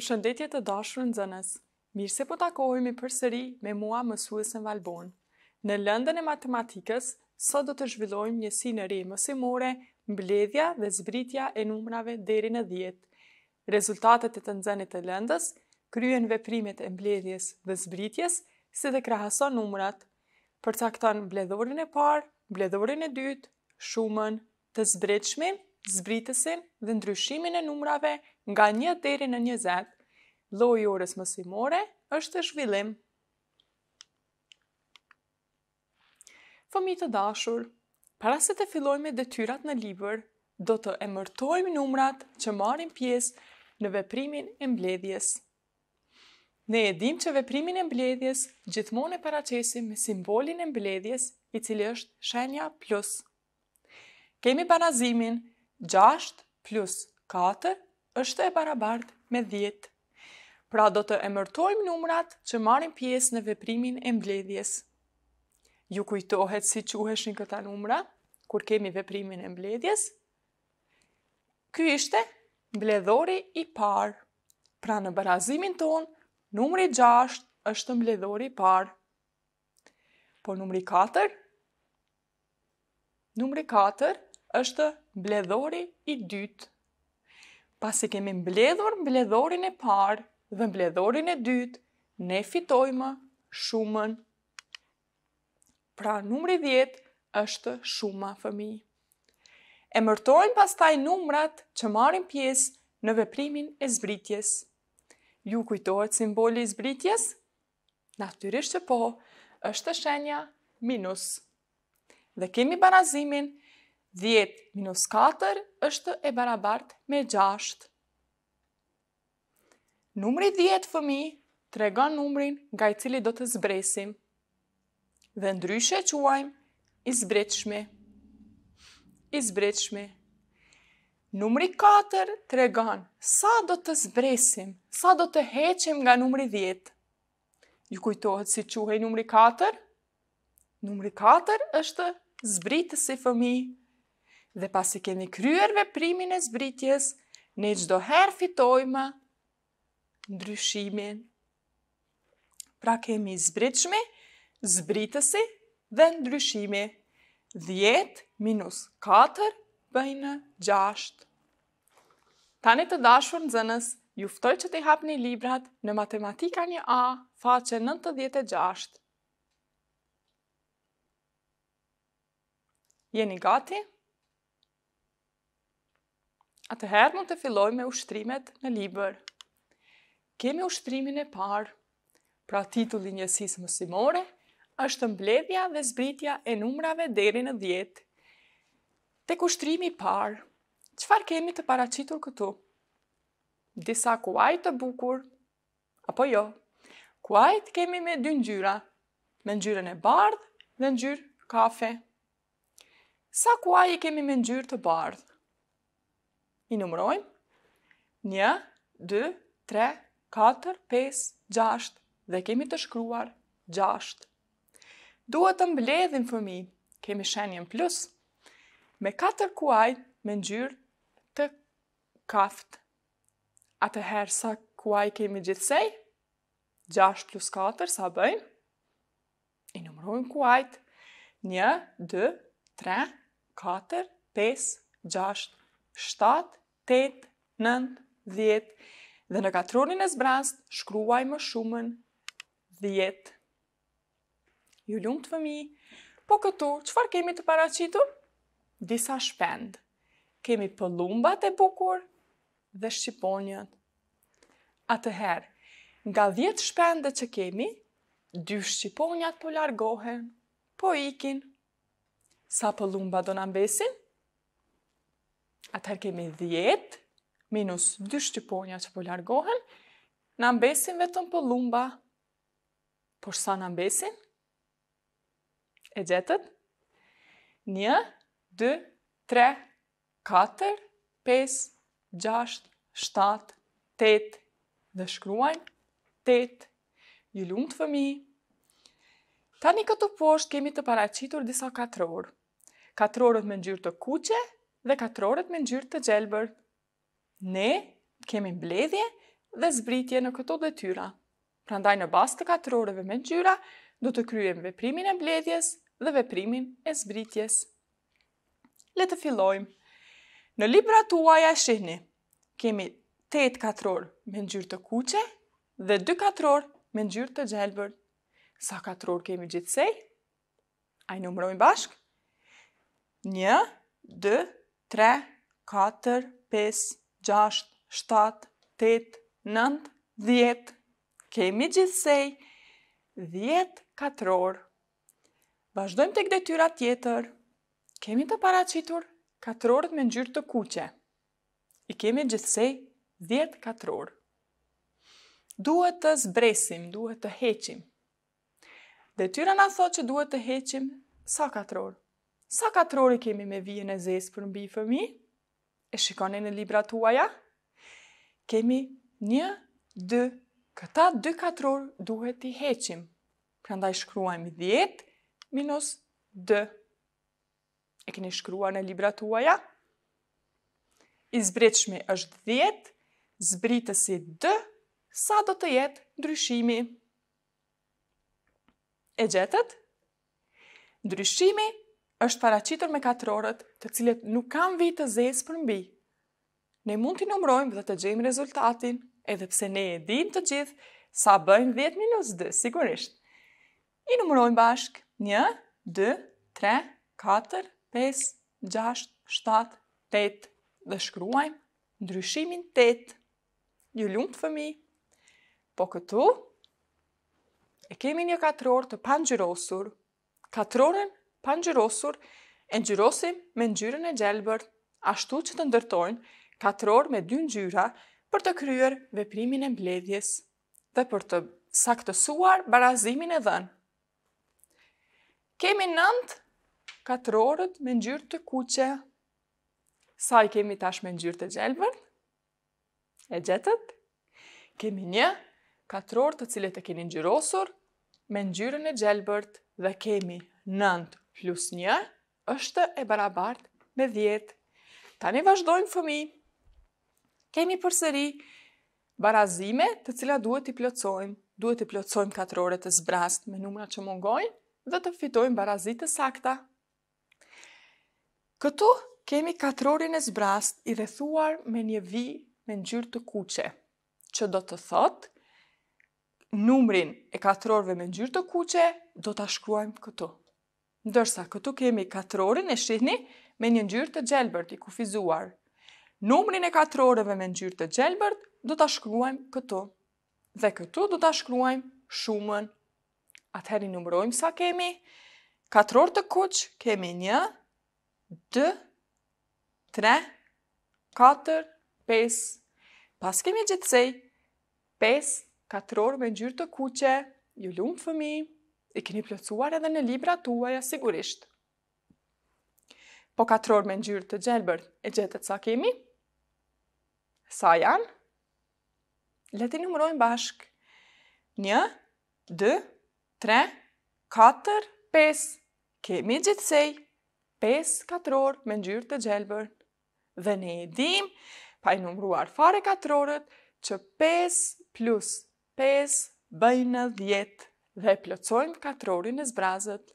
Përshëndetje të dashur nxënës. Mirë se po takohemi përsëri me mua mësuesen Valbon. Në lëndën e matematikës, sot do të zhvillojmë njësinë e re mësimore, mbledhja dhe zbritja e numrave deri në 10. Rezultatet e të nxënit të lëndës kryen veprimet e mbledhjes dhe zbritjes, si dhe krahason numrat. Përcakton mbledhorin e parë, mbledhorin e dytë, shumën, të zbritshmin, zbritësin dhe ndryshimin e numrave nga 1 deri në 20. Lloji i orës mësimore është zhvillim. Fëmijë të dashur, para se të fillojmë me detyrat në libër, do të emërtojmë numrat që marrin pjesë në veprimin e mbledhjes. Ne e dim që veprimin e mbledhjes gjithmonë e paraqesim me simbolin e mbledhjes, i cili është shenja plus. Kemi barazimin 6 plus 4 është e barabartë me 10. Pra do të emërtojmë numrat që marrin pjesë në veprimin e mbledhjes. Ju kujtohet si quheshin këta numra kur kemi veprimin e mbledhjes? Ky ishte mbledhori i parë. Pra në barazimin ton, numri 6 është mbledhori i parë. Po numri 4? Numri 4 është mbledhori i dytë. Pasi kemi mbledhur mbledhorin e parë dhe mbledhorin e dytë, ne fitojmë shumën. Pra numri 10 është shuma, fëmijë. Emërtojmë pastaj numrat që marrin pjesë në veprimin e zbritjes. Ju kujtohet simboli i zbritjes? Natyrisht që po, është shenja minus. Dhe kemi barazimin 10 minus 4 është e barabartë me 6. Numri 10, fëmijë, tregon numrin nga i cili do të zbresim. Dhe ndryshe quajmë i zbritshmi. I zbritshmi. Numri 4 tregon sa do të zbresim, sa do të heqim nga numri 10. Ju kujtohet si quhej numri 4? Numri 4 është zbritësi, fëmijë. Dhe pasi kemi kryer veprimin e zbritjes, ne çdo herë fitojmë ndryshimin. Pra kemi zbritshmi, zbritësi dhe ndryshimi. 10 minus 4 bëjnë 6. Tani të dashur nxënës, ju ftoj që t'i hapni librat në matematika 1A, faqe 96. Jeni gati? Atëherë mund të fillojmë me ushtrimet në libër. Kemi ushtrimin e parë. Pra titulli i njësisë mësimore është mbledhja dhe zbritja e numrave deri në 10. Tek ushtrimi i parë, çfarë kemi të paraqitur këtu? Disa kuaj të bukur, apo jo? Kuajt kemi me 2 ngjyra, me ngjyrën e bardhë dhe ngjyrë kafe. Sa kuaj i kemi me ngjyrë të bardhë? I numërojmë? 1, 2, 3, 4, 5, 6 dhe kemi të shkruar 6. Duhet të mbledhim, fëmijë. Kemi shenjen plus. Me 4 kuaj me ngjyrë të kaftë. Atëherë sa kuaj kemi gjithsej? 6 plus 4 sa bëjnë? I numërojmë kuajt. 1, 2, 3, 4, 5, 6, 7, 8, 9, 10 dhe në katronin e zbrast shkruajmë shumën 10. Ju lumt, fëmijë, po këtu çfarë kemi të paraqitur? Disa shpend. Kemi pëllumbat e bukur dhe shqiponjët. Atëherë, nga 10 shpendet që kemi, 2 shqiponjat po largohen, po ikin. Sa pëllumba do na mbesin? Atëherë kemi 10 minus 2 shqiponja që po largohen, na mbesin vetëm pëllumba. Por sa na mbesin? E gjetët? 1, 2, 3, 4, 5, 6, 7, 8 dhe shkruajmë 8. Ju lumt, fëmijë. Tani këtu poshtë kemi të paraqitur disa katror. Katrorët me ngjyrë të kuqe dhe katrorët me ngjyrë të gjelbër. Ne kemi mbledhje dhe zbritje në këto detyra. Prandaj në bazë të 4 orëve me ngjyra, do të kryejmë veprimin e mbledhjes dhe veprimin e zbritjes. Le të fillojmë. Në librat tuaja shihni, kemi 8 katror me ngjyrë të kuqe dhe 2 katror me ngjyrë të gjelbërt. Sa katror kemi gjithsej? A i numërojmë bashk? 1, 2, 3, 4, 5, 6, 7, 8, 9, 10. Kemi gjithsej 10 katror. Vazhdojmë tek detyra tjetër. Kemi të paraqitur katrorët me ngjyrë të kuqe. I kemi gjithsej 10 katror. Duhet të zbresim, duhet të heqim. Detyra na thot që duhet të heqim sa katror. Sa katror i kemi me vijën e zezë për mbi fëmijë? E shikoni në librat tuaja? Kemi 1, 2, këta 2 katror duhet i heqim. Prandaj shkruajmë 10 minus 2. E keni shkruar në librat tuaja? I zbritshmi është 10, zbritësi 2, sa do të jetë ndryshimi? E gjetët? Ndryshimi është paraqitur me katrorët të cilët nuk kanë vijë të zezë për mbi. Ne mund t'i numërojmë dhe të gjejmë rezultatin, edhe pse ne e dim të gjithë sa bëjmë 10 minus 2, sigurisht. I numërojmë bashk. 1, 2, 3, 4, 5, 6, 7, 8 dhe shkruajmë ndryshimin 8. Ju lumt fëmijë. Po këtu e kemi një katror të pangjyrosur. Katrorën pangjyrosur e ngjyrosim me ngjyrën e gjelbërt, ashtu që të ndërtojnë katror me 2 ngjyra për të kryer veprimin e mbledhjes dhe për të saktësuar barazimin e dhënë. Kemi 9 katrorët me ngjyrë të kuqe. Sa i kemi tash me ngjyrë të gjelbërt? E gjetët? Kemi 1 katror të cilët e keni ngjyrosur me ngjyrën e gjelbërt dhe kemi 9 plus 1 është e barabartë me 10. Tani vazhdojmë fëmijë. Kemi përsëri barazime të cilat duhet i plotsojmë. Duhet i plotsojmë katroret të zbrast me numra që mungojnë dhe të fitojmë barazit të sakta. Këtu kemi katrorin e zbrast i rrethuar me një vijë me ngjyrë të kuqe, që do të thotë numrin e katrorëve me ngjyrë të kuqe do ta shkruajmë këtu. Ndërsa këtu kemi katrorin e shihni me një ngjyrë të gjelbërt i kufizuar. Numrin e katrorëve me ngjyrë të gjelbërt do ta shkruajmë këtu. Dhe këtu do ta shkruajmë shumën. Atëherë numërojmë sa kemi. Katror të kuq kemi 1, 2, 3, 4, 5. Pas kemi gjithsej 5 katror me ngjyrë të kuqe. Ju lumt fëmijë, i keni plotësuar edhe në librat tuaja sigurisht. Po katror me ngjyrë të gjelbërt, e gjetët sa kemi? Sa janë? Le të numërojmë bashk. 1, 2, 3, 4, 5. Kemi gjithsej 5 katror me ngjyrë të gjelbërt. Dhe ne e dim, pa i numëruar fare katrorët, që 5 plus 5 bëjnë 10 dhe plotsojmë katrorin e zbrazët.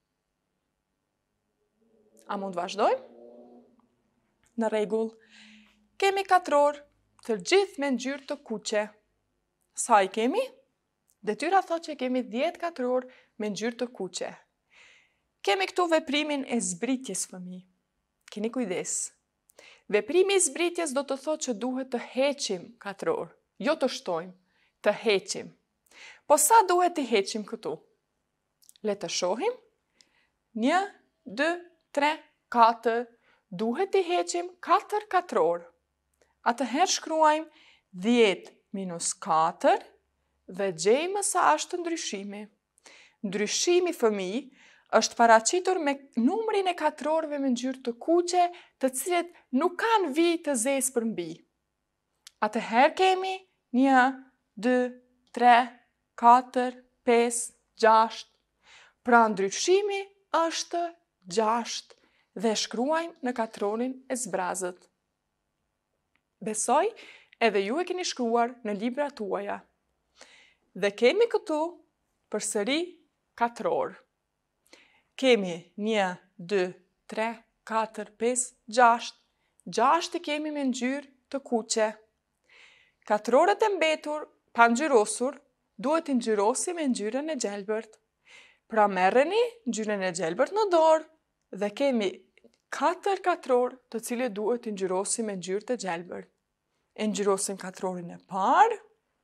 A mund vazhdojmë? Në rregull, kemi katror të gjithë me ngjyrë të kuqe. Sa i kemi? Detyra thotë që kemi 10 katror me ngjyrë të kuqe. Kemi këtu veprimin e zbritjes fëmijë. Keni kujdes. Veprimi i zbritjes do të thotë që duhet të heqim katror, jo të shtojmë, të heqim. Po sa duhet të heqim këtu? Le të shohim. 1, 2, 3, 4. Duhet të heqim 4 katror. Atëherë shkruajmë 10 minus 4 dhe gjejmë sa është ndryshimi. Ndryshimi fëmijë është paraqitur me numrin e katrorëve me ngjyrë të kuqe, të cilët nuk kanë vijë të zezë për mbi. Atëherë kemi 1, 2, 3, 4, 5, 6. Pra ndryshimi është 6 dhe shkruajmë në katrorin e zbrazët. Besoj edhe ju e keni shkruar në libra tuaja. Dhe kemi këtu përsëri katror. Kemi 1, 2, 3, 4, 5, 6. 6 i kemi me ngjyrë të kuqe. Katrorët e mbetur, pa ngjyrosur, duhet të ngjyrosi me ngjyrën e gjelbërt. Pra merreni ngjyrën e gjelbërt në dorë dhe kemi 4 katror të cilët duhet të ngjyrosi me ngjyrë të gjelbërt. E ngjyrosim katrorin e parë,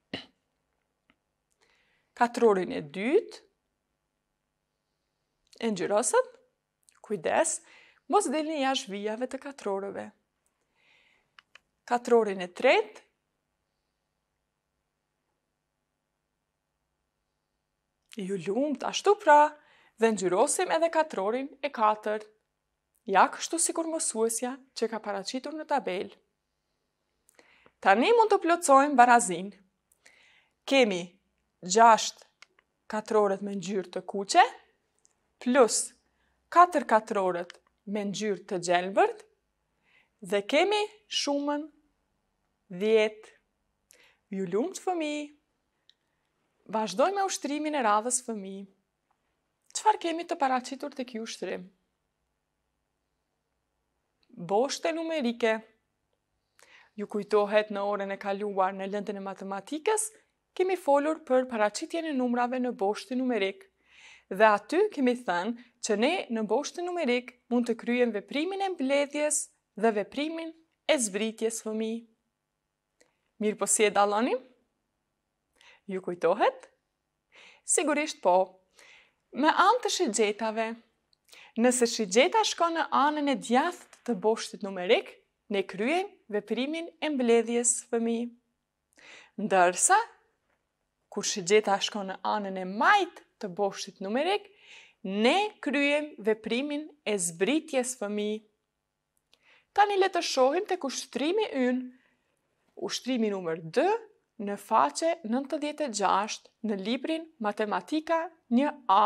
katrorin e dytë, e ngjyrosët, kujdes, mos dilni jashtë vijave të katrorëve. Katrorin e tretë, ju lumt ashtu pra, dhe ngjyrosim edhe katrorin e katërt. Ja kështu sikur mësuesja që ka paraqitur në tabelë. Tani mund të plotësojmë barazin. Kemi 6 katrorët me ngjyrë të kuqe, plus 4 katrorët me ngjyrë të gjelbërt, dhe kemi shumën 10. Ju lumt fëmijë. Vazhdojmë me ushtrimin e radhës fëmijë. Çfarë kemi të paraqitur tek ky ushtrim? Boshte numerike. Ju kujtohet në orën e kaluar në lëndën e matematikës, kemi folur për paraqitjen e numrave në boshtin numerik. Dhe aty kemi thënë që ne në boshtin numerik mund të kryejmë veprimin e mbledhjes dhe veprimin e zbritjes fëmijë. Mirë po si e dallonim? Ju kujtohet? Sigurisht po. Me anë të shigjetave. Nëse shigjeta shkon në anën e djathtë të boshtit numerik, ne kryejmë veprimin e mbledhjes fëmijë. Ndërsa, kur shigjeta shkon në anën e majtë të boshtit numerik, ne kryejmë veprimin e zbritjes fëmijë. Tani le të shohim tek ushtrimi ynë. Ushtrimi numër 2 në faqe 96 në librin Matematika 1A.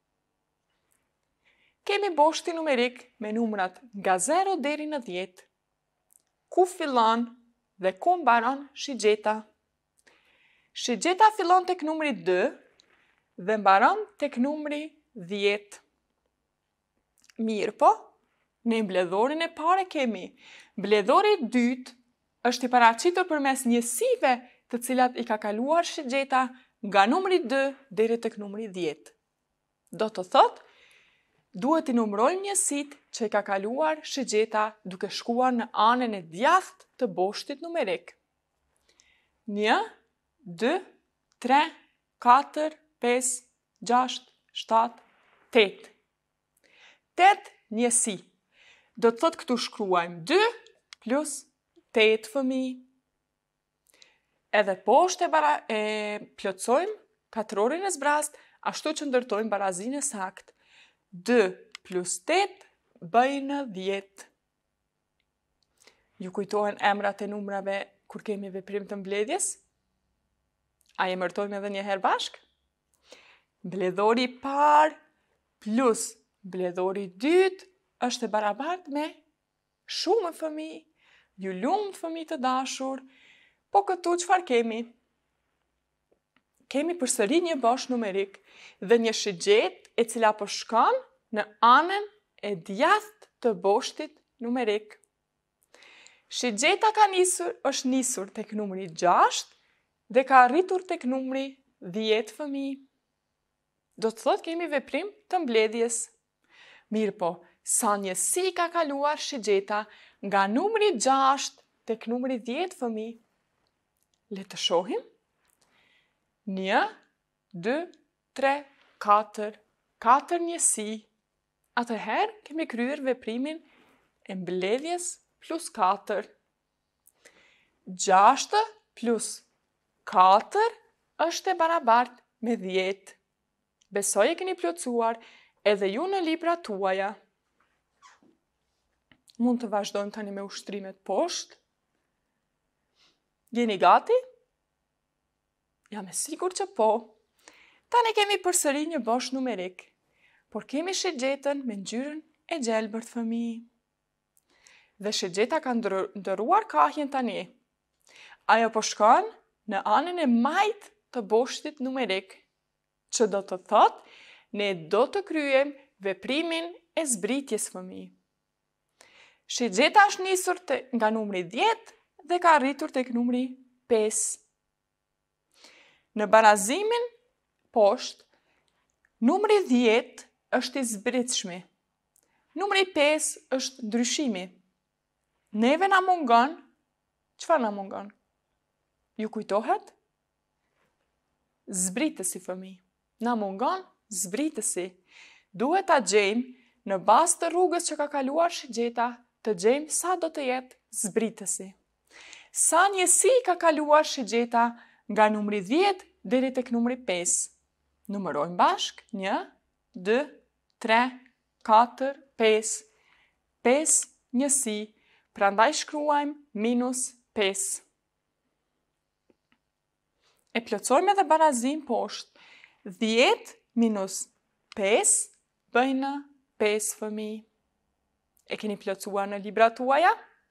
Kemi boshtin numerik me numrat nga 0 deri në 10. Ku fillon dhe ku mbaron shigjeta? Shigjeta fillon tek numri 2 dhe mbaron tek numri 10. Mirë po, në mbledhorin e parë kemi. Mbledhori i dytë është i paraqitur përmes njësive të cilat i ka kaluar shigjeta nga numri 2 deri tek numri 10. Do të thotë, duhet i numërojmë njësitë që i ka kaluar shigjeta duke shkuar në anën e djathtë të boshtit numerik. 1, 2, 3, 4, 5, 6, 7, 8. 8 njësi. Do të thotë këtu shkruajmë 2 plus 8 fëmijë. Edhe poshtë e plotësojmë katrorin e zbrast, ashtu që ndërtojmë barazinë e saktë. 2 plus 8 bëjnë 10. Ju kujtohen emrat e numrave kur kemi veprim të mbledhjes? A emërtojmë edhe një herë bashk? Mbledhori i parë plus mbledhori i dytë është e barabartë me shumë fëmijë. Ju lumt fëmijë të dashur, po këtu çfarë kemi? Kemi përsëri një bosh numerik dhe një shigjet e cila po shkon në anën e djathtë të boshtit numerik. Shigjeta është nisur tek numri 6 dhe ka arritur tek numri 10 fëmijë. Do të thotë kemi veprim të mbledhjes. Mirë po, sa njësi ka kaluar shigjeta nga numri 6 tek numri 10 fëmijë? Le të shohim. 1, 2, 3, 4. 4 njësi. Atëherë kemi kryer veprimin e mbledhjes plus 4. 6 plus 4 është e barabartë me 10. Besoj e keni plotësuar edhe ju në libra tuaja. Mund të vazhdojmë tani me ushtrimet poshtë. Jeni gati? Jam e sigurt që po. Tani kemi përsëri një bosh numerik, por kemi shigjetën me ngjyrën e gjelbërt fëmijë. Dhe shigjeta ka ndëruar kahjen tani. Ajo po shkon në anën e majt të boshtit numerik, që do të thot, ne do të kryem veprimin e zbritjes fëmi. Shigjeta është nisur nga numri 10 dhe ka rritur tek numri 5. Në barazimin poshtë, numri 10 është i zbritshmi. Numri 5 është ndryshimi. Neve na mungon, çfarë na mungon? Ju kujtohet? Zbritësi fëmi. Na mungon zbritësi. Duhet ta gjejmë në bazë të rrugës që ka kaluar shigjeta, të gjejmë sa do të jetë zbritësi. Sa njësi ka kaluar shigjeta nga numri 10 deri tek numri 5. Numërojmë bashk, 1, 2, 3, 4, 5. 5 njësi, prandaj shkruajmë -5. E plotësojmë edhe barazim poshtë. 10 minus 5 bëjnë 5 fëmi. E keni plotësuar në librat tuaja?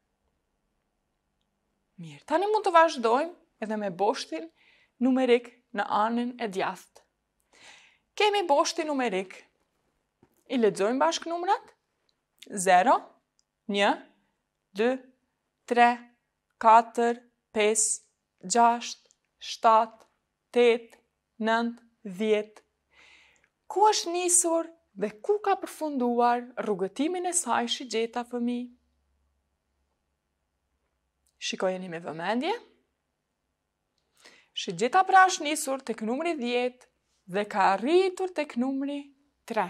Mirë, tani mund të vazhdojmë edhe me boshtin numerik në anën e djathtë. Kemi boshtin numerik. I lexojmë bashkë numrat? 0, 1, 2, 3, 4, 5, 6, 7, 8, 9, 10. Ku është nisur dhe ku ka përfunduar rrugëtimin e saj shigjeta fëmi? Shikojeni me vëmendje. Shigjeta pra është nisur tek numri 10 dhe ka arritur tek numri 3.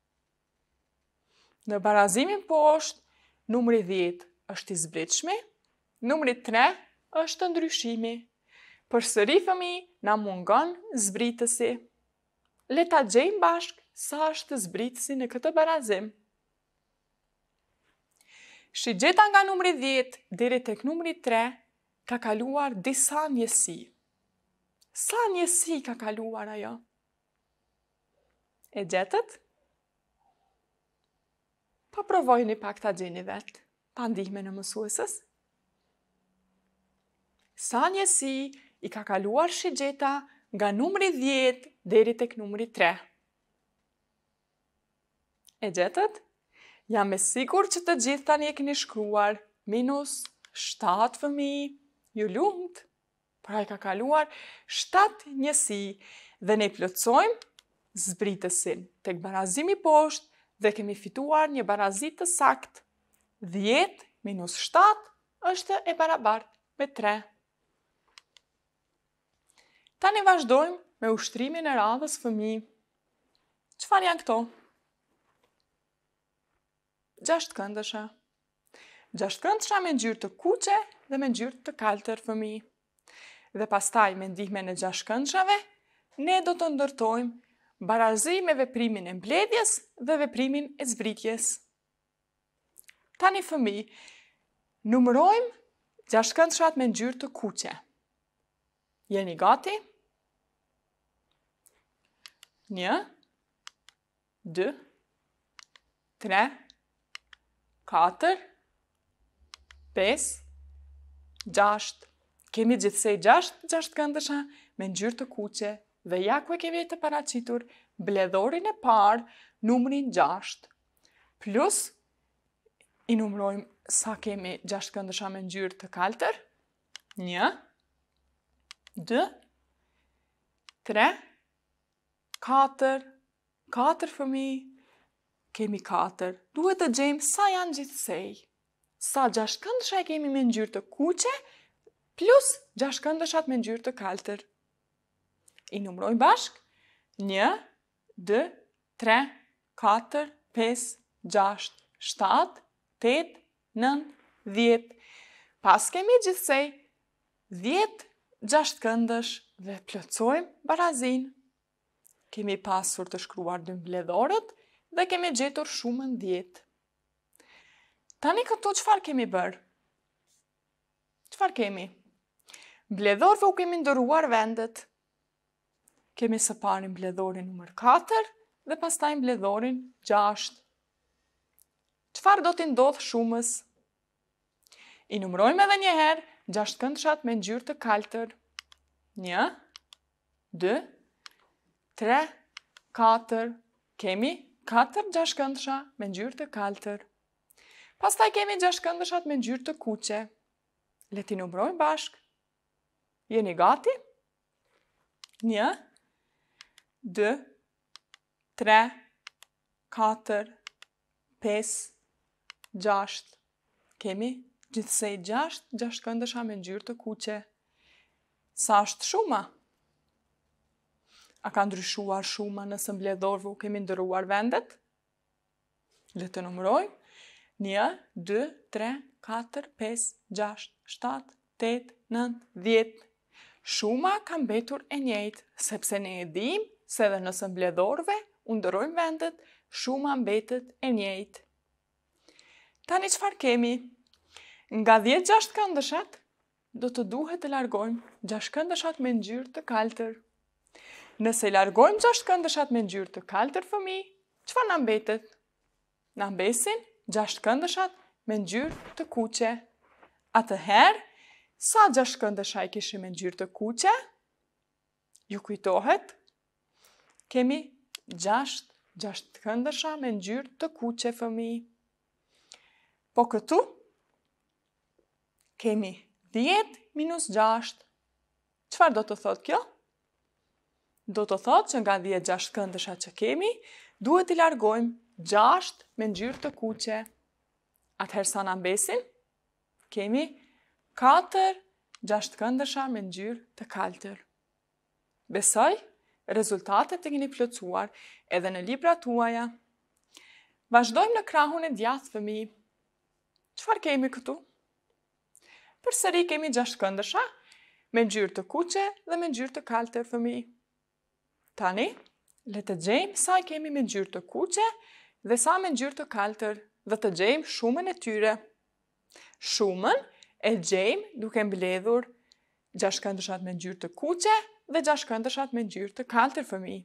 Në barazimin poshtë, numri 10 është i zbritshmi, numri 3 është ndryshimi. Përsëri fëmi, na mungon zbritësi. Le ta gjejmë bashk sa është zbritësi në këtë barazim. Shigjeta nga numri 10 deri tek numri 3 ka kaluar disa njësi. Sa njësi ka kaluar ajo? E gjetët? Pa provojni pak ta gjeni vetë, pa ndihme në mësuesës. Sa njësi i ka kaluar shigjeta nga numri 10 deri tek numri 3. E gjetët? Jam e sigur që të gjithë tani e keni shkruar -7 fëmi. Ju lumt, pra i ka kaluar 7 njësi dhe ne plotësojmë zbritësin tek barazimi poshtë dhe kemi fituar një barazit të saktë. 10 minus 7 është e barabartë me 3. Tani vazhdojmë me ushtrimin e radhës fëmi. Çfarë janë këto? 6 këndësha. 6 këndësha me ngjyrë të kuqe dhe me ngjyrë të kaltër fëmi. Dhe pastaj me ndihmën e 6 këndëshave, ne do të ndërtojmë barazim me veprimin e mbledhjes dhe veprimin e zbritjes. Tani fëmi, numërojmë 6 këndëshat me ngjyrë të kuqe. Jeni gati? 1, 2, 3, 4, 5, 6. Kemi gjithsej 6 këndësha me ngjyrë të kuqe dhe ja ku e kemi të paraqitur mbledhorin e parë, numrin 6. Plus, i numrojmë sa kemi 6 këndësha me ngjyrë të kaltër. 1, 2, 3, 4 fëmi, kemi 4. Duhet të gjejmë sa janë gjithsej. Sa 6 këndësha e kemi me ngjyrë të kuqe, plus 6 këndëshat me ngjyrë të kaltër. I numrojmë bashk. 1, 2, 3, 4, 5, 6, 7, 8, 9, 10. Pas kemi gjithsej 10 6 këndësh dhe plotësojmë barazin. Kemi pasur të shkruar 2 mbledhorët dhe kemi gjetur shumën 10. Tani këtu çfarë kemi bërë? Çfarë kemi? Mbledhorëve u kemi ndëruar vendet. Kemi së pari mbledhorin numër 4 dhe pastaj mbledhorin 6. Çfarë do t'i ndodh shumës? I numrojmë edhe një herë 6 këndëshat me ngjyrë të kaltër. 1, 2, 3, 4. Kemi 4-6 këndësha me ngjyrë të kaltër. Pastaj kemi 6 këndëshat me ngjyrë të kuqe. Le t'i numërojmë bashk. Jeni gati? 1, 2, 3, 4, 5, 6. Kemi gjithsej 6 këndësha me ngjyrë të kuqe. Sa është shuma? A ka ndryshuar shuma nëse mbledhorëve u kemi ndëruar vendet? Le të numërojmë. 1, 2, 3, 4, 5, 6, 7, 8, 9, 10. Shuma ka mbetur e njëjtë, sepse ne e dim se edhe nëse mbledhorëve u ndërojmë vendet, shuma mbetet e njëjtë. Tani çfarë kemi? Nga 10-6 këndëshat, do të duhet të largojmë 6 këndëshat me ngjyrë të kaltër. Nëse largojmë 6 këndëshat me ngjyrë të kaltër, fëmijë, çfarë na mbetet? Na mbesin 6 këndëshat me ngjyrë të kuqe. Atëherë, sa 6 këndësha i kishim me ngjyrë të kuqe? Ju kujtohet? Kemi 6 këndësha me ngjyrë të kuqe, fëmijë. Po këtu kemi 10 minus 6. Çfarë do të thotë kjo? Do të thotë që nga 10-6 këndësha që kemi, duhet i largojmë 6 me ngjyrë të kuqe. Atëherë sa na mbesin? Kemi 4-6 këndësha me ngjyrë të kaltër. Besoj, rezultatet e keni plotësuar edhe në librat tuaja. Vazhdojmë në krahun e djathtë, fëmijë. Çfarë kemi këtu? Përsëri kemi 6 këndësha me ngjyrë të kuqe dhe me ngjyrë të kaltër, fëmijë. Tani, le të gjejmë sa kemi me ngjyrë të kuqe dhe sa me ngjyrë të kaltër dhe të gjejmë shumën e tyre. Shumën e gjejmë duke mbledhur 6 këndëshat me ngjyrë të kuqe dhe 6 këndëshat me ngjyrë të kaltër, fëmijë.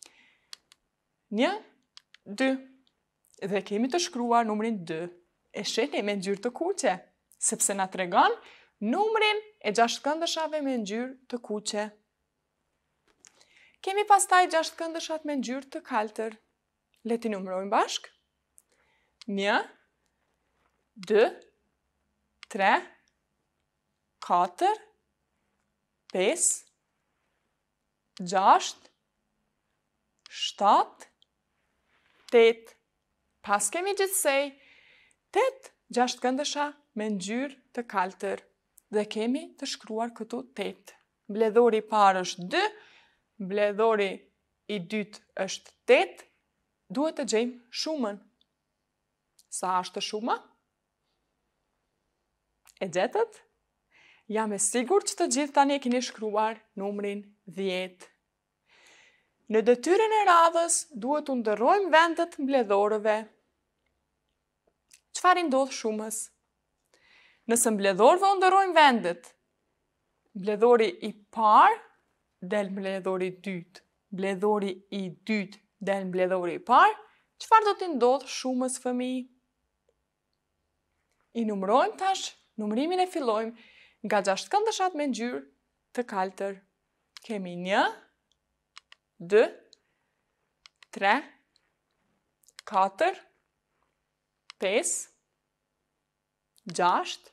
1, 2. Dhe kemi të shkruar numrin 2. E shihni me ngjyrë të kuqe, sepse na tregon numrin e 6 këndëshave me ngjyrë të kuqe. Kemi pastaj 6 këndëshat me ngjyrë të kaltër. Le t'i numërojmë bashk. 1, 2, 3, 4, 5, 6, 7, 8. Pas kemi gjithsej 8 6 këndësha me ngjyrë të kaltër dhe kemi të shkruar këtu 8. Mbledhori i parë është 2, mbledhori i dytë është 8, duhet të gjejmë shumën. Sa është shuma? E gjetët? Jam e sigurt që të gjithë tani e keni shkruar numrin 10. Në detyrën e radhës duhet të ndërrojmë vendet mbledhorëve. Çfarë ndodh shumës? Nëse mbledhorëve u ndërrojmë vendet, mbledhori i parë del mbledhori i dytë, mbledhori i dytë del mbledhori i parë, çfarë do t'i ndodh shumës, fëmijë? I numërojmë tash, numërimin e fillojmë nga 6 këndëshat me ngjyrë të kaltër. Kemi 1, 2, 3, 4, 5, 6,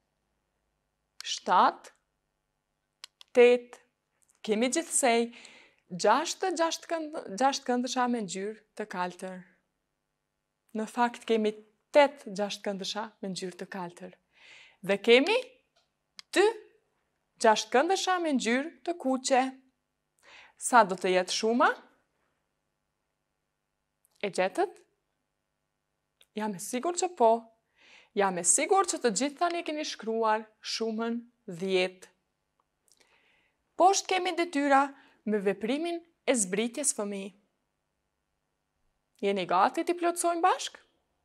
7, 8. Kemi gjithsej 6 këndësha me ngjyrë të kaltër. Në fakt kemi 8 6 këndësha me ngjyrë të kaltër. Dhe kemi 2 6 këndësha me ngjyrë të kuqe. Sa do të jetë shuma? E gjetët? Jam e sigurt që po. Jam e sigurt që të gjithë tani keni shkruar shumën 10. Poshtë kemi detyra me veprimin e zbritjes, fëmijë. Jeni gati t'i plotësojmë bashk?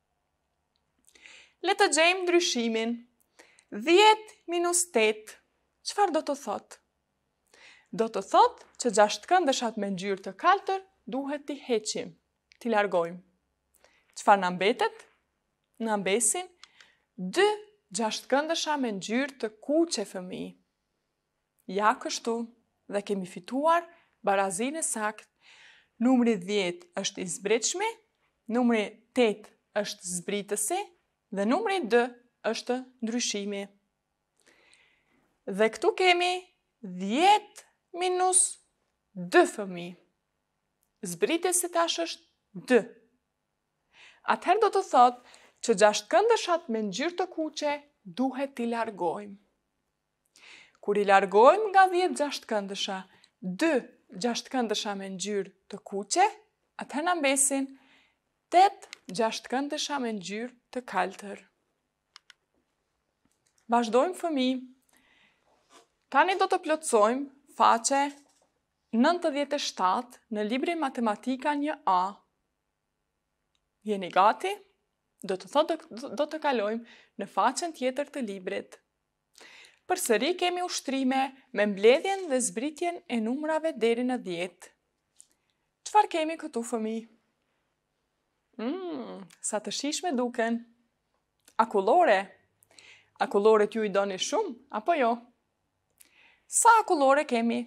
Le të gjejmë ndryshimin. 10 minus 8. Çfarë do të thotë? Do të thotë që 6 këndëshat me ngjyrë të kaltër duhet t'i heqim, t'i largojmë. Çfarë na mbetet? Na mbesin 2 6 këndësha me ngjyrë të kuqe, fëmijë. Ja kështu, dhe kemi fituar barazinë e saktë. Numri 10 është i zbritshmi, numri 8 është zbritësi dhe numri 2 është ndryshimi. Dhe këtu kemi 10 minus 2, fëmijë. Zbritësi tash është 2. Atëherë do të thotë që 6 këndëshat me ngjyrë të kuqe duhet t'i largojmë. Kur i largojmë nga 10 6 këndësha, 2 6 këndësha me ngjyrë të kuqe, atëherë na mbesin 8 6 këndësha me ngjyrë të kaltër. Vazhdojmë, fëmijë. Tani do të plotësojmë faqe 97 në librin Matematika 1A. Jeni gati? Do të thotë do të kalojmë në faqen tjetër të librit. Përsëri kemi ushtrime me mbledhjen dhe zbritjen e numrave deri në 10. Çfarë kemi këtu, fëmijë? Sa të shijshme duken. Akullore. Akulloret ju i doni shumë, apo jo? Sa akullore kemi?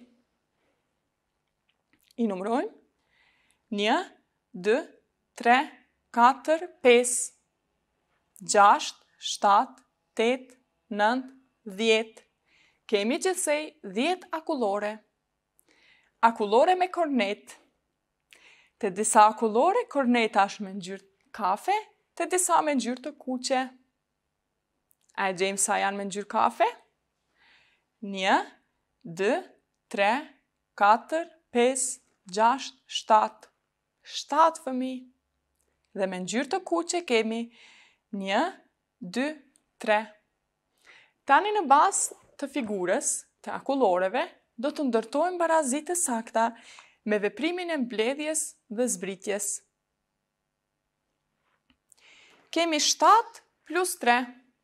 I numrojmë? 1, 2, 3, 4, 5, 6, 7, 8, 9, 10. Kemi gjithsej 10 akullore. Akullore me kornet. Te disa akullore, korneta është me ngjyrë kafe, te disa me ngjyrë të kuqe. A e gjejmë sa janë me ngjyrë kafe? 1, 2, 3, 4, 5, 6, 7. 7, fëmijë. Dhe me ngjyrë të kuqe kemi 1, 2, 3. Tani në bazë të figurës të akulloreve, do të ndërtojmë barazitë sakta me veprimin e mbledhjes dhe zbritjes. Kemi 7 plus 3.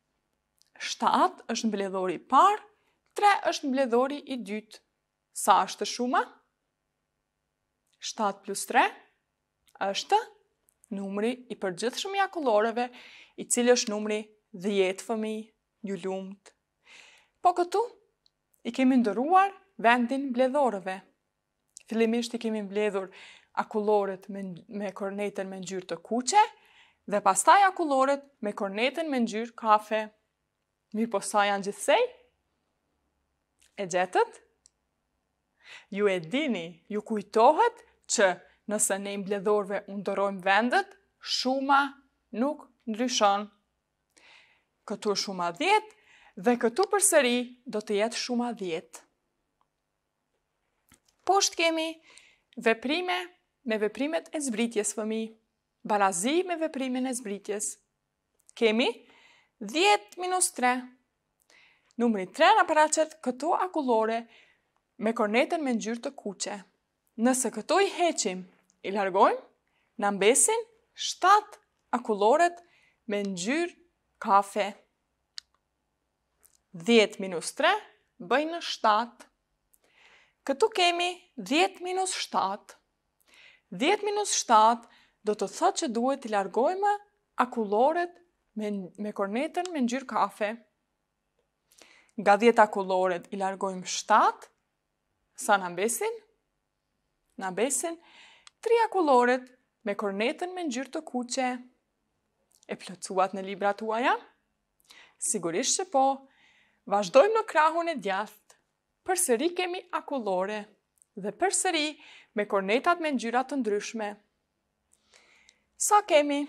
7 është mbledhori i parë, 3 është mbledhori i dytë. Sa është shuma? 7 plus 3 është numri i përgjithshëm i akulloreve, i cili është numri 10, fëmijë, ju lumt. Po këtu i kemi ndëruar vendin mbledhoreve. Fillimisht i kemi mbledhur akulloret me kornetën me ngjyrë të kuqe dhe pastaj akulloret me kornetën me ngjyrë kafe. Mirë, po sa janë gjithsej? E gjetët? Ju e dini, ju kujtohet që nëse ne mbledhorve u ndërojmë vendet, shuma nuk ndryshon. Këtu është shuma 10 dhe këtu përsëri do të jetë shuma 10. Poshtë kemi veprime me veprimet e zbritjes, fëmijë. Barazi me veprimin e zbritjes. Kemi 10 minus 3. Numri 3 na paraqet këto akullore me kornetën me ngjyrë të kuqe. Nëse këto i heqim, i largojmë, na mbesin 7 akulloret me ngjyrë kafe. 10 minus 3 bëjnë 7. Këtu kemi 10 minus 7. 10 minus 7 do të thotë që duhet i largojmë akulloret me kornetën me ngjyrë kafe. Nga 10 akulloret i largojmë 7. Sa na mbesin? Na mbesin 3 akulloret me kornetën me ngjyrë të kuqe. E plotësuat në librat tuaja? Sigurisht që po. Vazhdojmë në krahun e djathtë. Përsëri kemi akullore dhe përsëri me kornetat me ngjyra të ndryshme. Sa kemi?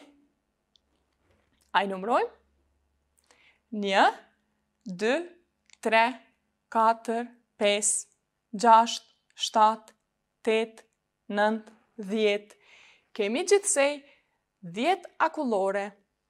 A i numrojmë? 1, 2, 3, 4, 5, 6, 7, 8, 9, 10. Kemi gjithsej 10 akullore.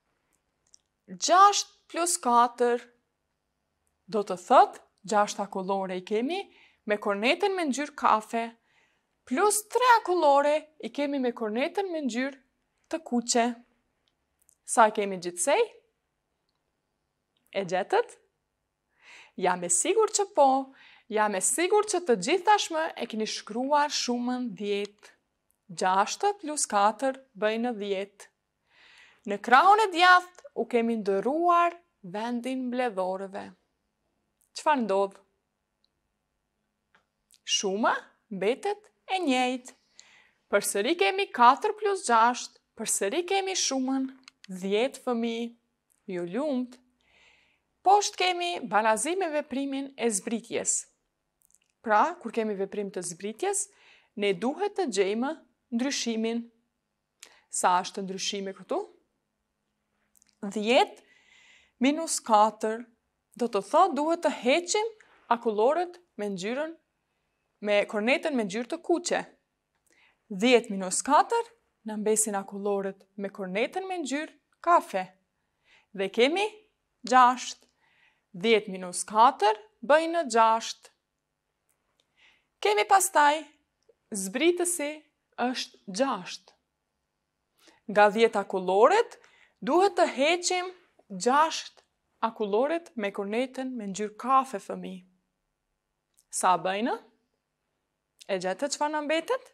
6 plus 4 do të thotë 6 akullore i kemi me kornetën me ngjyrë kafe, plus 3 akullore i kemi me kornetën me ngjyrë të kuqe. Sa kemi gjithsej? E gjetët? Jam e sigur që po, jam e sigur që të gjithë tashmë e keni shkruar shumën 10. 6 plus 4 bëjnë 10. Në krahun e djathtë u kemi ndëruar vendin mbledhoreve. Çfarë ndodh? Shuma mbetet e njëjtë. Përsëri kemi 4 plus 6, përsëri kemi shumën 10 fëmijë. Ju lumt. Poshtë kemi barazim me veprimin e zbritjes. Pra, kur kemi veprim të zbritjes, ne duhet të gjejmë ndryshimin. Sa është ndryshimi këtu? 10 minus 4, do të thotë duhet të heqim akullorët me kornetën me ngjyrë të kuqe. 10 minus 4, në mbesin akullorët me kornetën me ngjyrë kafe. Dhe kemi 6. 10 minus 4 bëjnë 6. Kemi pastaj zbritësi është 6. Nga 10 akulloret, duhet të heqim 6 akulloret me kornetën me ngjyrë kafe fëmijë. Sa bëjnë? E gjetët çfarë na mbetet?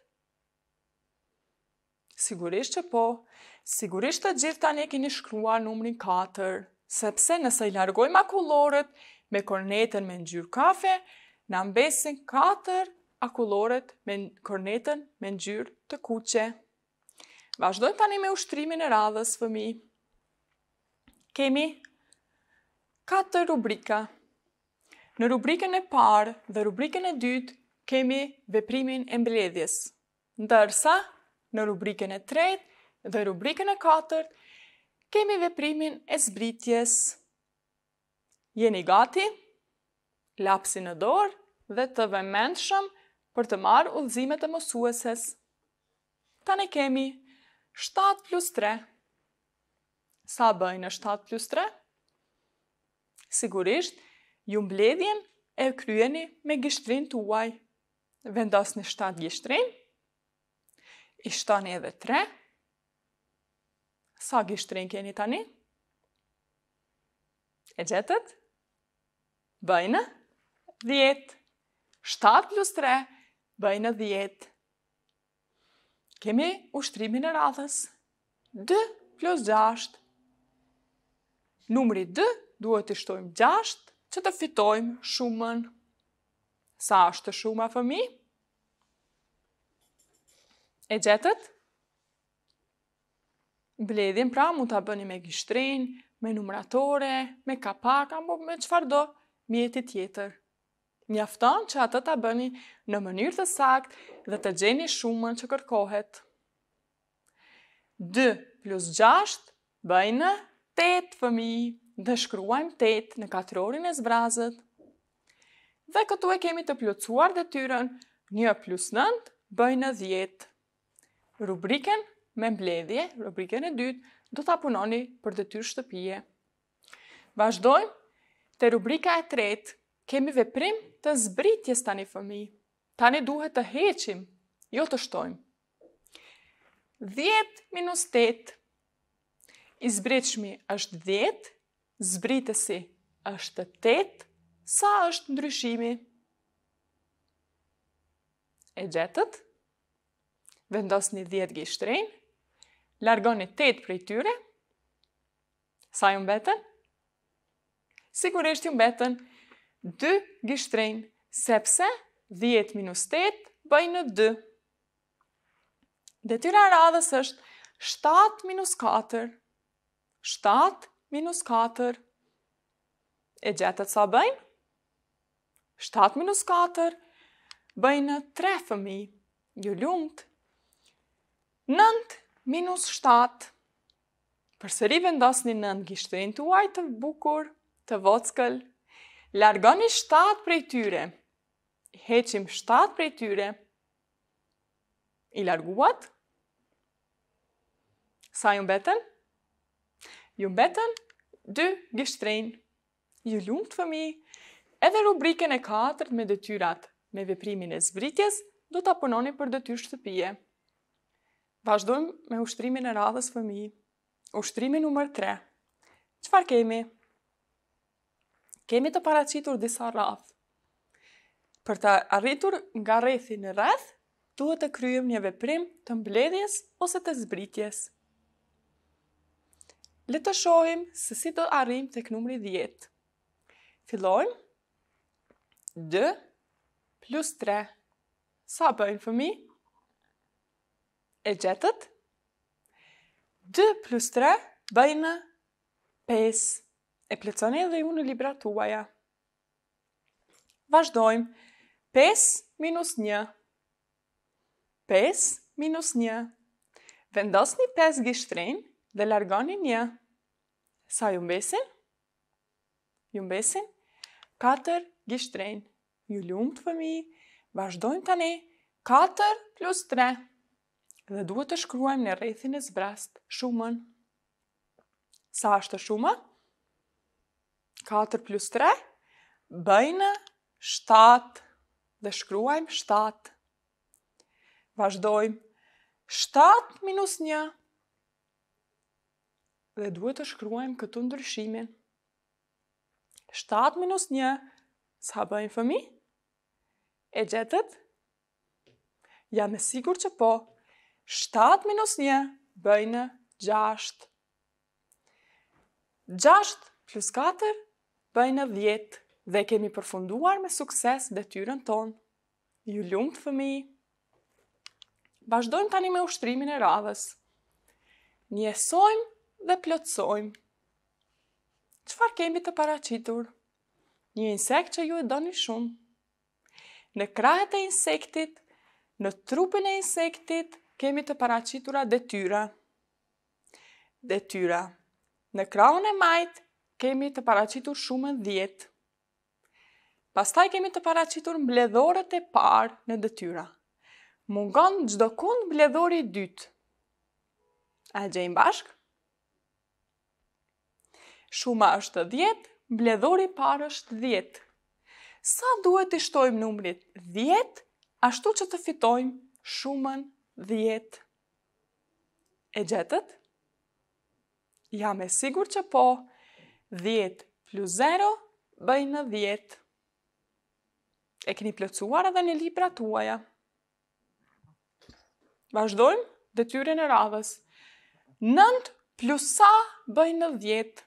Sigurisht që po. Sigurisht të gjithë tani e keni shkruar numrin 4, sepse nëse i largojmë akulloret me kornetën me ngjyrë kafe, na mbesin 4 akulloret me kornetën me ngjyrë të kuqe. Vazhdojmë tani me ushtrimin e radhës, fëmijë. Kemi 4 rubrika. Në rubrikën e parë dhe rubrikën e dytë kemi veprimin e mbledhjes, ndërsa në rubrikën e tretë dhe rubrikën e katërt kemi veprimin e zbritjes. Jeni gati? Lapsi në dorë dhe të vëmendshëm për të marrë udhëzimet e mësueses. Tani kemi 7 plus 3. Sa bëjnë 7 plus 3? Sigurisht, ju mbledhjen e kryeni me gishtrin tuaj. Vendosni 7 gishtrin, i shtoni edhe 3. Sa gishtrin keni tani? E gjetët? Bëjnë 10. 7 plus 3 bëjnë 10. Kemi ushtrimin e radhës. 2 plus 6. Numri 2 duhet të shtojmë 6 që të fitojmë shumën. Sa është shuma, fëmijë? E gjetët? Mbledhjen pra mund ta bëni me gishtrin, me numratore, me kapak, apo me çfarëdo mjeti tjetër. Mjafton që atë ta bëni në mënyrë të saktë dhe të gjeni shumën që kërkohet. 2 plus 6 bëjnë 8, fëmijë, dhe shkruajmë 8 në katrorin e zbrazët. Dhe këtu e kemi të plotësuar detyrën 1 plus 9 bëjnë 10. Rubrikën me mbledhje, rubrikën e dytë, do ta punoni për detyrë shtëpie. Vazhdojmë te rubrika e tretë. Kemi veprim të zbritjes tani, fëmijë. Tani duhet të heqim, jo të shtojmë. 10 minus 8. I zbritshmi është 10, zbritësi është 8. Sa është ndryshimi? E gjetët? Vendosni 10 gishtrin, largoni 8 prej tyre. Sa ju mbeten? Sigurisht ju mbeten 2 gishtrin, sepse 10 minus 8 bëjnë 2. Detyra e radhës është 7 minus 4. 7 minus 4. E gjetët sa bëjnë? 7 minus 4 bëjnë 3, fëmijë. Ju lumt. 9 minus 7. Përsëri vendosni 9 gishtrin tuaj të bukur, të vockël. Largoni 7 prej tyre. Heqim 7 prej tyre. I larguat? Sa ju mbeten? Ju mbeten 2 gishtrin. Ju lumt, fëmijë. Edhe rubrikën e 4 me detyrat me veprimin e zbritjes do ta punoni për detyrë shtëpie. Vazhdojmë me ushtrimin e radhës, fëmijë. Ushtrimi numër 3. Çfarë kemi? Kemi të paraqitur disa radhë. Për të arritur nga rrethi në rreth, duhet të kryejmë një veprim të mbledhjes ose të zbritjes. Le të shohim se si do arrim tek numri 10. Fillojmë. 2 plus 3. Sa bëjnë fëmi? E gjetët? 2 plus 3 bëjnë 5. E plotësoni edhe ju në librat tuaja. Vazhdojmë. 5 minus 1. 5 minus 1. Vendosni 5 gishtrin dhe largoni 1. Sa ju mbesin? Ju mbesin 4 gishtrin. Ju lumt fëmi. Vazhdojmë tani. 4 plus 3. Dhe duhet të shkruajmë në rrethin e zbrast shumën. Sa është shuma? 4 plus 3 bëjnë 7. Dhe shkruajmë 7. Vazhdojmë. 7 minus 1. Dhe duhet të shkruajmë këtu ndryshimin. 7 minus 1. Sa bëjnë fëmi? E gjetët? Jam e sigur që po. 7 minus 1 bëjnë 6. 6 plus 4 bëjnë 10. Dhe kemi përfunduar me sukses detyrën tonë. Ju lumt fëmi. Vazhdojmë tani me ushtrimin e radhës. Njësojmë dhe plotësojmë. Çfarë kemi të paraqitur? Një insekt që ju e doni shumë. Në krahët e insektit, në trupin e insektit, kemi të paraqitura detyra. Detyra. Në krahun e majt, kemi të paraqitur shumën 10. Pastaj kemi të paraqitur mbledhorët e parë në detyra. Mungon çdo kund mbledhori i dytë. A gjejmë bashk? Shuma është 10, mbledhori i parë është 10. Sa duhet të shtojmë numrit 10, ashtu që të fitojmë shumën 10. E gjetët? Jam e sigur që po. 10 plus 0 bëjnë 10. E keni plotësuar edhe në librat tuaja. Vazhdojmë detyrën e radhës. 9 plus sa bëjnë 10.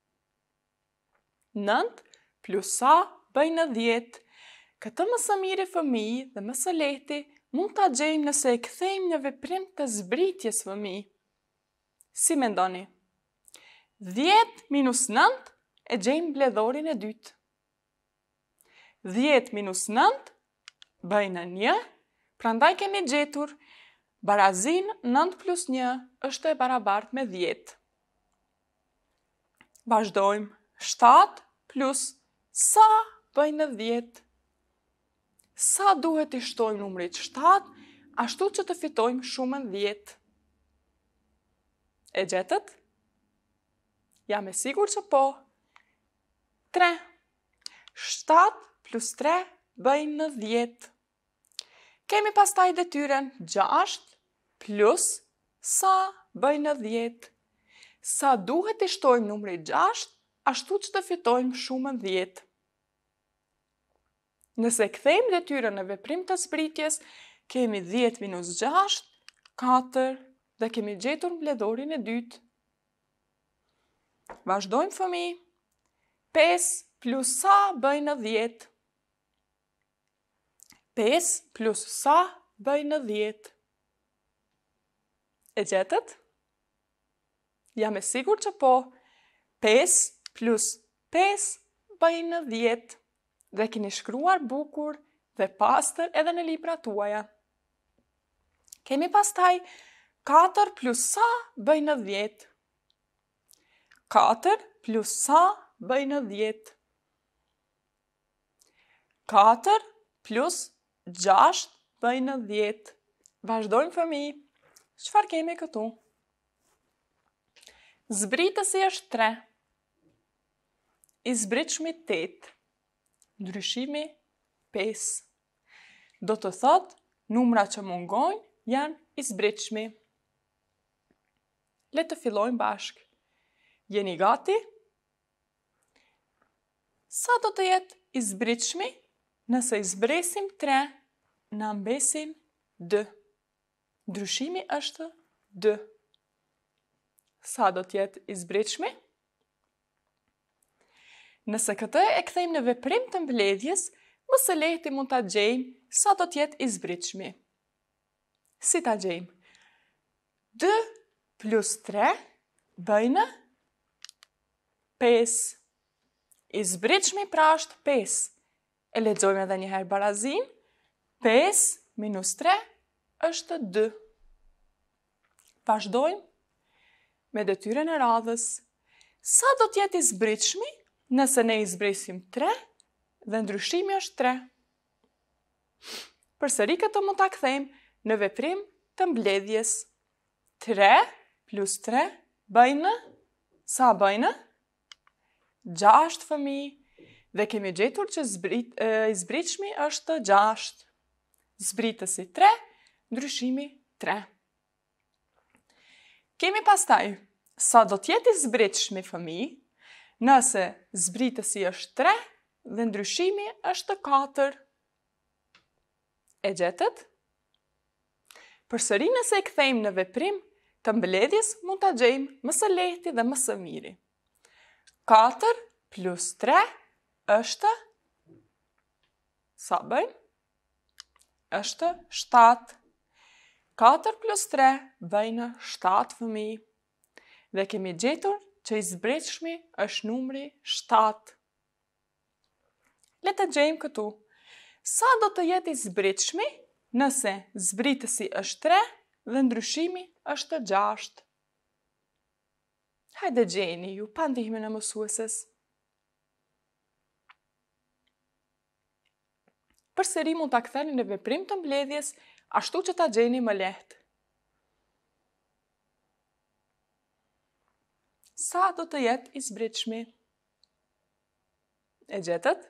9 plus sa bëjnë 10. Këtë më së miri fëmijë dhe më së lehti mund ta gjejmë nëse e kthejmë në veprim të zbritjes fëmijë. Si mendoni? 10 minus 9 e gjejmë mbledhorin e dytë. 10 minus 9 bëjnë 1, prandaj kemi gjetur barazin 9 plus 1 është e barabartë me 10. Vazhdojmë. 7 plus sa bëjnë 10. Sa duhet i shtojmë numrit 7, ashtu që të fitojmë shumën 10. E gjetët? Jam e sigur që po. 3. 7 plus 3 bëjnë 10. Kemi pastaj detyren 6 plus sa bëjnë 10. Sa duhet i shtojmë numrit 6, ashtu që të fitojmë shumën 10. Nëse kthejmë detyrën në veprim të zbritjes, kemi 10 minus 6, 4, dhe kemi gjetur mbledhorin e dytë. Vazhdojmë fëmi. 5 plus sa bëjnë 10. 5 plus sa bëjnë 10. E gjetët? Jam e sigur që po. 5 plus 5 bëjnë 10. Dhe keni shkruar bukur dhe pastër edhe në librat tuaja. Kemi pastaj 4 plus sa bëjnë 10. 4 plus sa bëjnë 10. 4 plus 6 bëjnë 10. Vazhdojmë fëmi. Çfarë kemi këtu? Zbritësi është 3. I zbritshmi 8. Ndryshimi 5. Do të thotë, numra që mungojnë janë i zbritshmi. Le të fillojmë bashkë. Jeni gati? Sa do të jetë i zbritshmi? Nëse i zbresim 3, na mbesin 2. Ndryshimi është 2. sa do t'jetë i zbritshmi? Nëse këtë e kthejmë në veprim të mbledhjes, më së lehti mund ta gjejmë sa do t'jetë i zbritshmi. Si ta gjejmë? 2 plus 3 bëjnë 5. I zbritshmi pra është 5. E lexojmë edhe një herë barazin. 5 minus 3 është 2. Vazhdojmë me detyrën e radhës. Sa do t'jetë i zbritshmi nëse ne i zbrisim 3 dhe ndryshimi është 3? Përsëri këtë mund ta kthejmë në veprim të mbledhjes. 3 plus 3 bëjnë, sa bëjnë? 6 fëmijë. Dhe kemi gjetur që i zbritshmi është 6. Zbritësi 3, ndryshimi 3. Kemi pastaj, sa do t'jetë i zbritshmi fëmijë nëse zbritësi është 3 dhe ndryshimi është 4. E gjetët? Përsëri nëse e kthejmë në veprim të mbledhjes, mund ta gjejmë më së lehti dhe më së miri. 4 plus 3 është, sa bëjnë? Është 7. 4 plus 3 bëjnë 7 fëmijë. Dhe kemi gjetur që i zbritshmi është numri 7. Le të gjejmë këtu. Sa do të jetë i zbritshmi nëse zbritësi është 3 dhe ndryshimi është 6? Hajde gjeni ju, pa ndihmën e mësueses. Përsëri mund ta ktheni në veprim të mbledhjes, ashtu që ta gjeni më lehtë. Sa do të jetë i zbritshmi? E gjetët?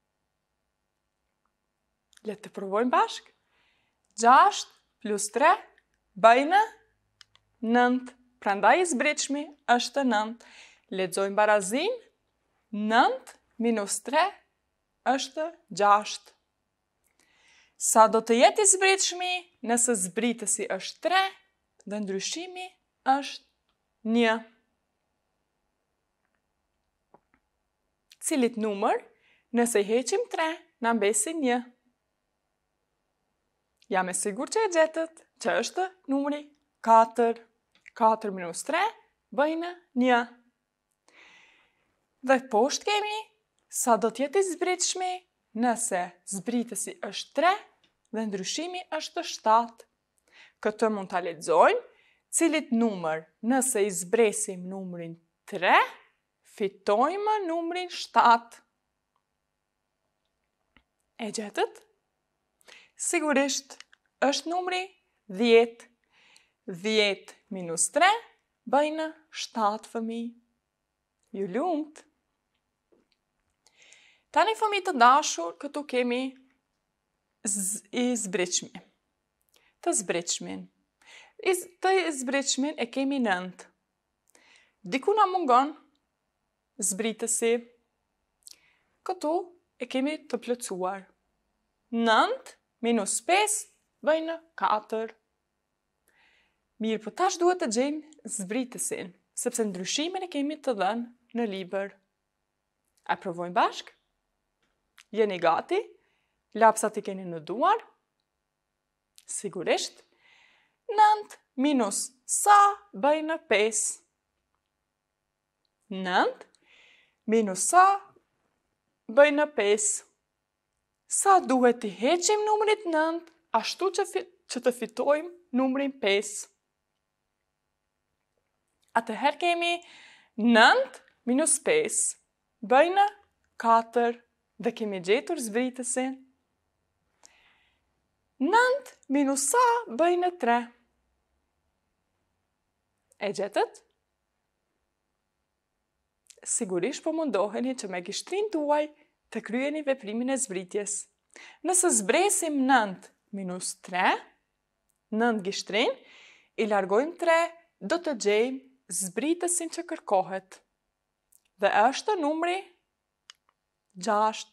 Le të provojmë bashkë. 6 plus 3 bëjnë 9. Prandaj i zbritshmi është 9. Lexojmë barazin. 9 minus 3 është 6. Sa do të jetë i zbritshmi nëse zbritësi është 3 dhe ndryshimi është 1? Cilit numër, nëse i heqim 3, na mbesin 1? Jam e sigurt që e gjetët, që është numri 4. 4 minus 3 bëjnë 1. Dhe poshtë kemi, sa do t'jetë i zbritshmi nëse zbritësi është 3 dhe ndryshimi është 7. Këtë mund ta lexojmë, cilit numër nëse i zbresim numrin 3, fitojmë numrin 7. E gjetët? Sigurisht, është numri 10. 10 minus 3 bëjnë 7 fëmijë. Ju lumt. Tani fëmijë të dashur, këtu kemi i zbritshmi. Të zbritshmin. Të zbritshmin e kemi 9. Diku na mungon zbritësi. Këtu e kemi të plotësuar. 9 minus 5 bëjnë 4. Mirë, po tash duhet të gjejmë zbritësin, sepse ndryshimin e kemi të dhënë në libër. A provojmë bashkë? Jeni gati? Lapsat i keni në duar? Sigurisht. 9 minus sa bëjnë 5? 9 minus sa bëjnë 5? Sa duhet të heqim numrit 9, ashtu që të fitojmë numrin 5? Atëherë kemi 9 minus 5 bëjnë 4 dhe kemi gjetur zbritësin. 9 minus sa bëjnë 3? E gjetët? Sigurisht po mundoheni që me gishtrin tuaj të kryeni veprimin e zbritjes. Nëse zbresim 9 minus 3, 9 gishtrin, i largojmë 3, do të gjejmë zbritësin që kërkohet. Dhe është numri 6.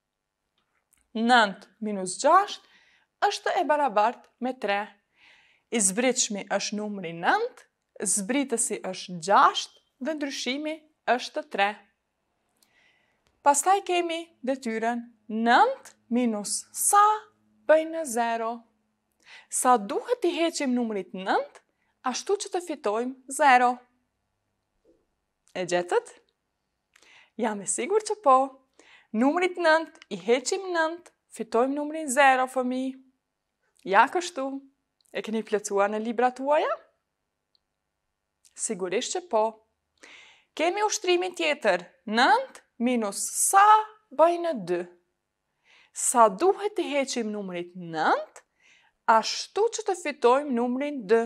9 minus 6 është e barabartë me 3. I zbritshmi është numri 9 zbritësi është 6 dhe ndryshimi është 3. Pastaj kemi detyrën 9 minus sa bëjnë 0. Sa duhet t'i heqim numrit 9, ashtu që të fitojmë 0. E gjetët? Jam e sigur që po. Numrit 9, i heqim 9, fitojmë numrin 0, fëmi. Ja kështu. E keni plotësuar në librat tuaja? Sigurisht që po. Kemi ushtrimin tjetër. 9 minus sa bëjnë 2. Sa duhet të heqim numrit 9, ashtu që të fitojmë numrin 2.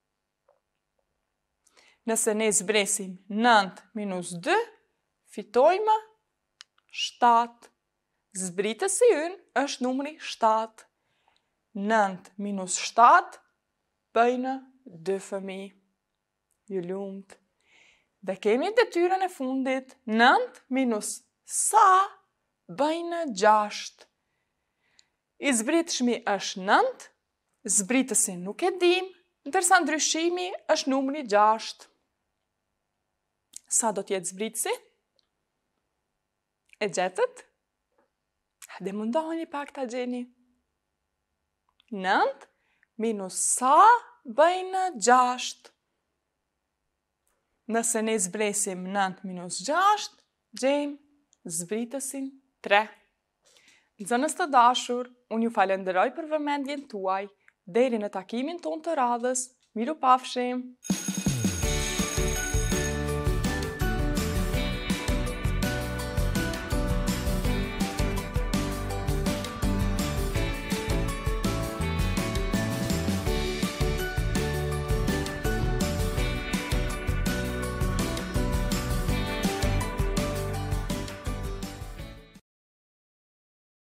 Nëse ne zbresim 9 minus 2, fitojmë 7. Zbritësi ynë është numri 7. 9 minus 7 bëjnë 2, fëmi. Ju lumt. Dhe kemi detyrën e fundit. 9 minus sa bëjnë 6. I zbritshmi është 9, zbritësin nuk e dim, ndërsa ndryshimi është numri 6. Sa do t'jetë zbritësi? E gjetët? Dhe mundoheni pak ta gjeni. 9 minus sa bëjnë 6. Nëse ne zbresim 9 minus 6, gjejmë zbritësin 3. Nxënës të dashur, unë ju falenderoj për vëmendjen tuaj. Deri në takimin ton të radhës, miru pafshim!